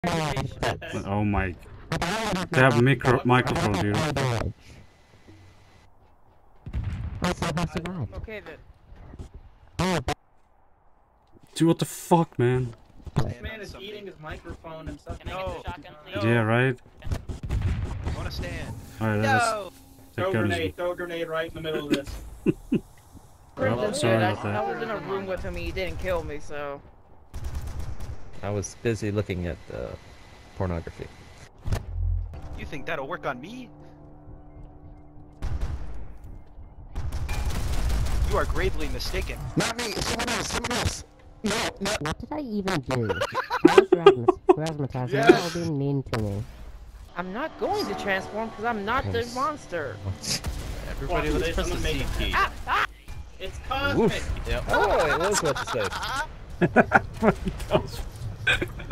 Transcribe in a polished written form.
Oh my. They have a microphone, dude. Okay then. Dude, what the fuck, man? This man is eating his microphone and stuff. Can I get the shotgun, please? Yeah, right? I wanna stand. Alright, No! Throw a grenade right in the middle of this. Oh, sorry about that. I was in a room with him, he didn't kill me, so... I was busy looking at pornography. You think that'll work on me? You are gravely mistaken. Not me, someone else, someone else. No. What did I even do? I was razzmatazz, Yes. you're all being mean to me. I'm not going to transform because I'm not the monster. Everybody, Watch let's this, press the I'm gonna C make it. key. It's cosmic. Yeah. Oh, it was what to say.